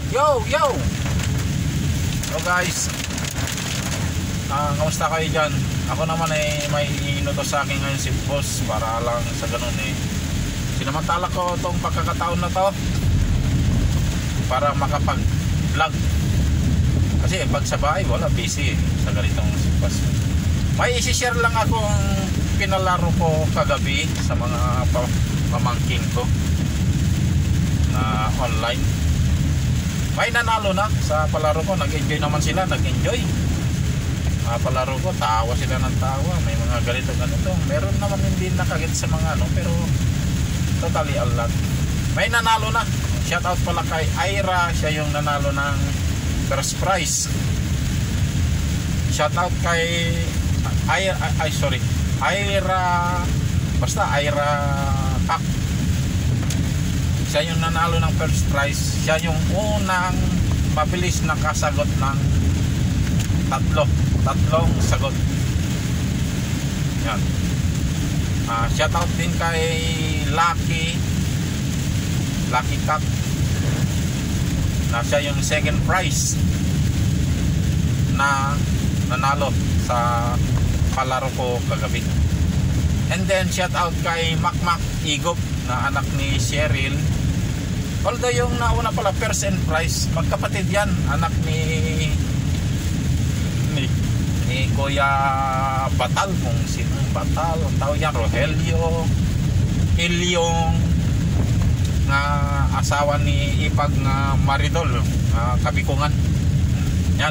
Yo, yo! Hello guys. Kamusta kayo dyan? Ako naman may inutos sa akin ngayon si boss para lang sa ganun sinamantala ko itong pagkakataon na to para makapag-vlog. Kasi pag sa bahay wala, busy sa ganitong sitwasyon. May isi-share lang akong pinalaro ko kagabi sa mga pamangking ko na online. May nanalo na sa palaro ko. Nag-enjoy naman sila, nag-enjoy. Palaro ko, tawa sila ng tawa. May mga ganito. Meron naman hindi nakagit sa mga pero totally alat. May nanalo na. Shout out pala kay Ira. Siya yung nanalo ng first prize. Shout out kay Ira, basta Ira Kak. Siya yung nanalo ng first prize. Siya yung unang mabilis na kasagot ng tatlong sagot. Yan. Shout out din kay Lucky Kak, na siya yung second prize na nanalo sa palaro ko kagabi. And then shout out kay Makmak Igop na anak ni Cheryl. Although yung nauna pala first and prize, magkapatid yan, anak ni Kuya Batal, kung sino Batal, ang tawag yan, Rogelio Ilyong, nga asawa ni Ipag nga Maridol, Kabikungan. Yan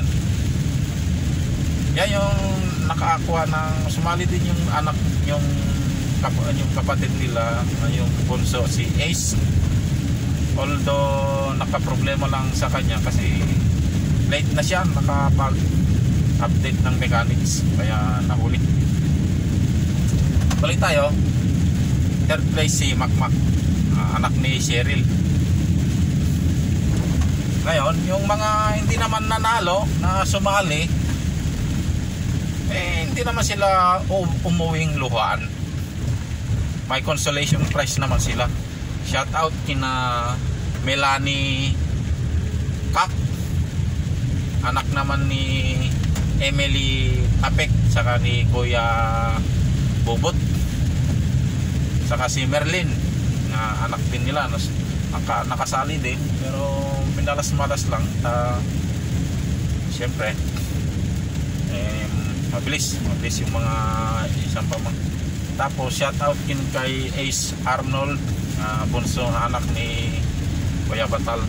yung nakaakuha ng sumali din yung anak, yung kapatid nila, yung bunso si Ace. Although nakaproblema lang sa kanya kasi late na siya nakapag-update ng mechanics, kaya nahuli. Balik tayo. Third place si Makmak, anak ni Cheryl. Ngayon, yung mga hindi naman nanalo na sumali, hindi naman sila umuwing luhaan. May consolation prize naman sila. Shout out kina Melanie Kak, anak naman ni Emily Tapek, saka ni Kuya Bobot, saka si Merlin na anak din nila, nakasali din pero minalas-malas lang. Siyempre mabilis yung mga isang pamang. Tapos shout out kin kay Ace Arnold, bunso anak ni Kuya Batal,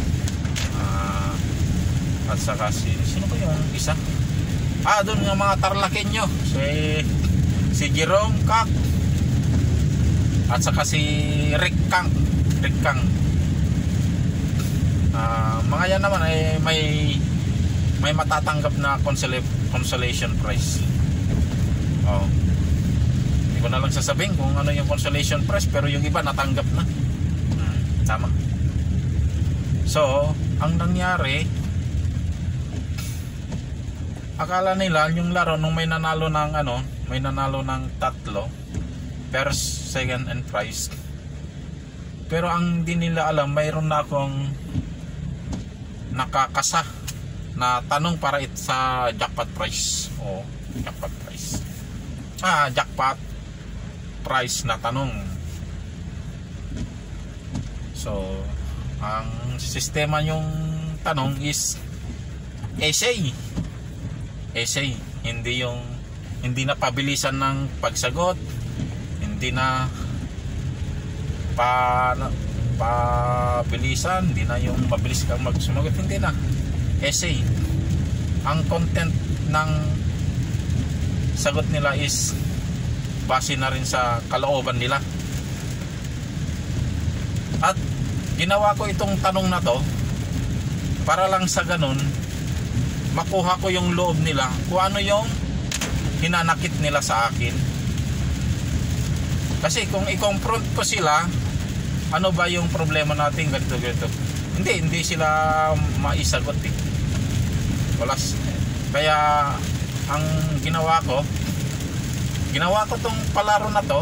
at saka sino ba yung isa? Doon yung mga Tarlakenyo, si Jerome Kak, at saka si Rick Kang. Mga yan naman may matatanggap na consolation prize. Hindi ko na lang sasabihin kung ano yung consolation prize, pero yung iba natanggap na. Tama. So, ang nangyari, akala nila yung laro nung may nanalo ng tatlo, first, second, and prize. Pero ang di nila alam, mayroon na akong nakakasa na tanong para sa jackpot prize. Jackpot prize. Jackpot price na tanong. So, ang sistema yung tanong is essay, hindi na pabilisan ng pagsagot, hindi na pabilisan, hindi na yung mabilis kang magsumagot, hindi na essay. Ang content ng sagot nila is base na rin sa kalooban nila. At ginawa ko itong tanong na to para lang sa ganun makuha ko yung loob nila, kung ano yung hinanakit nila sa akin. Kasi kung i-confront ko sila, ano ba yung problema natin, ganito. Hindi sila maisagot Wala. Kaya ang ginawa ko tong palaro na to,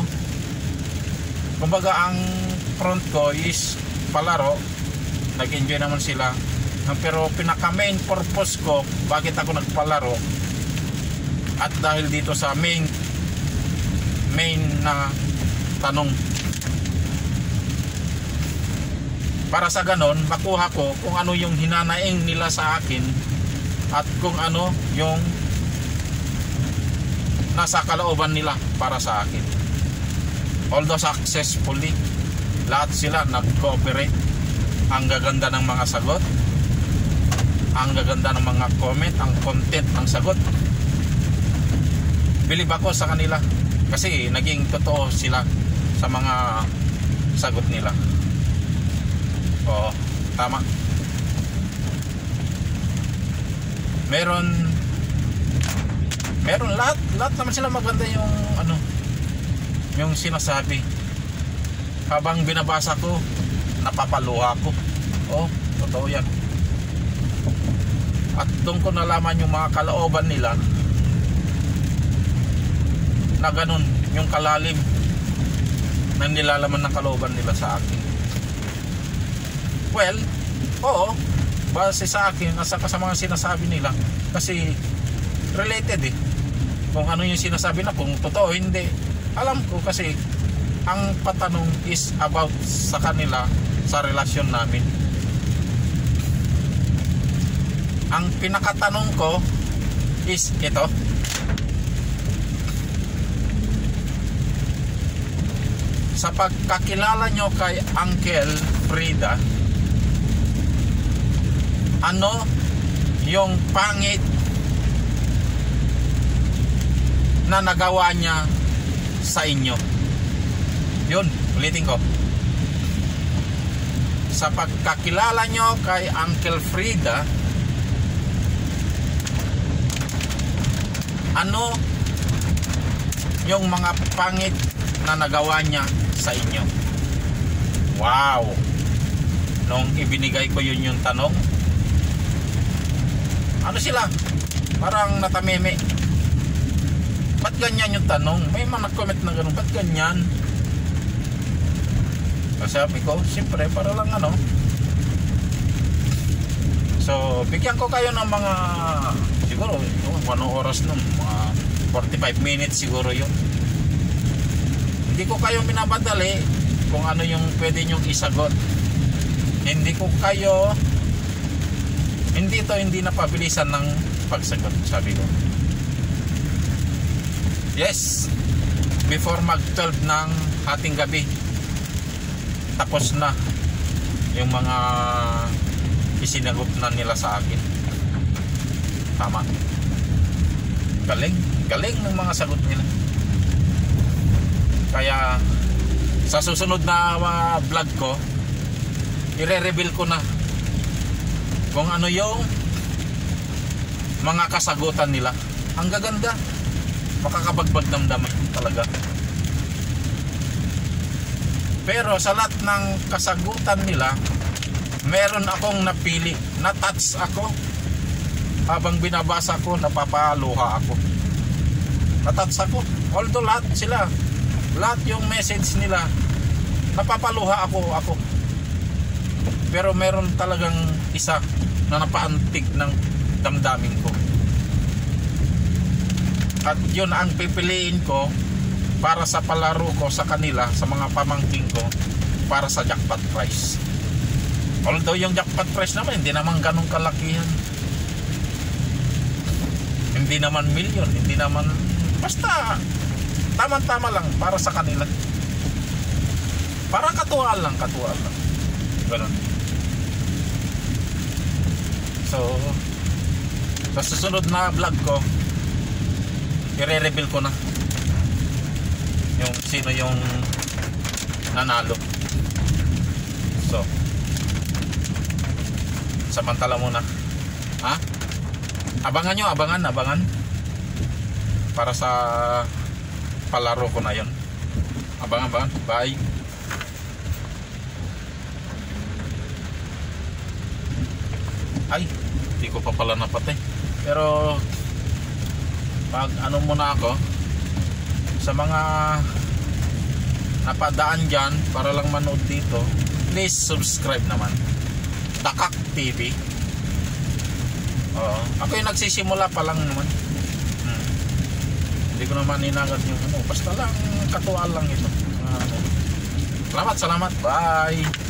kumbaga ang front ko is palaro, nag-enjoy naman sila, Pero pinaka main purpose ko bakit ako nagpalaro, at dahil dito sa main na tanong, para sa ganon makuha ko kung ano yung hinanaing nila sa akin at kung ano yung nasa kalooban nila para sa akin. Although successfully lahat sila nag-cooperate, ang gaganda ng mga sagot, ang gaganda ng mga comment, ang content ng sagot, bilib ako sa kanila kasi naging totoo sila sa mga sagot nila. Oo, tama. Meron lahat naman sila maganda yung yung sinasabi. Habang binabasa ko, napapaluha ko. Oh, totoo yan. At doon ko nalaman yung mga kalooban nila na ganun, yung kalalim na nilalaman ng kalooban nila sa akin. Well, oo, base sa akin, nasa sa mga sinasabi nila, kasi related kung ano yung sinasabi na, kung totoo hindi alam ko, kasi ang patanong is about sa kanila, sa relasyon namin. Ang pinakatanong ko is ito: sa pagkakilala nyo kay Uncle Frida, ano yung pangit na nagawa niya sa inyo? Yun, ulitin ko. Sa pagkakilala nyo kay Uncle Frida, ano yung mga pangit na nagawa niya sa inyo? Wow! Nung ibinigay ko yung tanong, ano sila? Parang natameme. Ba't ganyan yung tanong? May mga nag-comment na gano'n, ba't ganyan? Sabi ko, siyempre, para lang So, bigyan ko kayo ng mga, siguro, 1 oras nun, mga 45 minutes siguro yun. Hindi ko kayo minabadali kung ano yung pwede nyong isagot. Hindi napabilisan ng pagsagot, sabi ko. Yes, before mag-12 ng hating gabi, tapos na yung mga isinagot na nila sa akin. Tama. Galing ng mga sagot nila. Kaya sa susunod na vlog ko, i-reveal ko na kung ano yung mga kasagutan nila. Ang gaganda, makakabagbag damdamin talaga. Pero sa lahat ng kasagutan nila, meron akong napili, na-touch ako. Habang binabasa ko, napapaluha ako. Na-touch ako. Although lahat yung message nila, napapaluha ako. Pero meron talagang isa na napaantig ng damdamin ko. At yun ang pipiliin ko para sa palaro ko sa kanila, sa mga pamangking ko, para sa jackpot prize. Although yung jackpot prize naman hindi naman ganun kalakihan, hindi naman milyon, hindi naman, basta tama-tama lang para sa kanila, para katuwaan lang ganun. So sa susunod na vlog ko, i-reveal ko na yung sino yung nanalo. So samantala muna, abangan para sa palaro ko na yon. Abangan, bye. Ay, hindi ko pa pala napatay. Pero pag muna ako sa mga napadaan dyan para lang manood dito, please subscribe naman. Dakak TV, Oo. Ako yung nagsisimula pa lang naman. Hindi ko naman inangat yung ano. Basta lang katuwaan lang ito. Salamat. Bye.